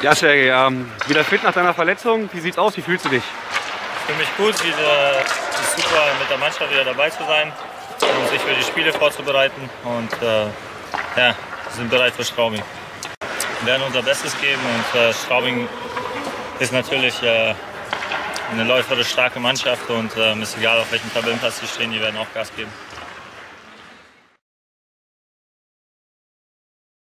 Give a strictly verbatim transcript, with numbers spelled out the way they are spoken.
Ja, Sergej, ähm, wieder fit nach deiner Verletzung. Wie sieht's aus? Wie fühlst du dich? Ich fühle mich gut, wieder, es ist super mit der Mannschaft wieder dabei zu sein und sich für die Spiele vorzubereiten. Und äh, ja, wir sind bereit für Straubing. Wir werden unser Bestes geben und äh, Straubing ist natürlich äh, eine läuferisch starke Mannschaft und äh, ist egal, auf welchem Tabellenplatz sie stehen, die werden auch Gas geben.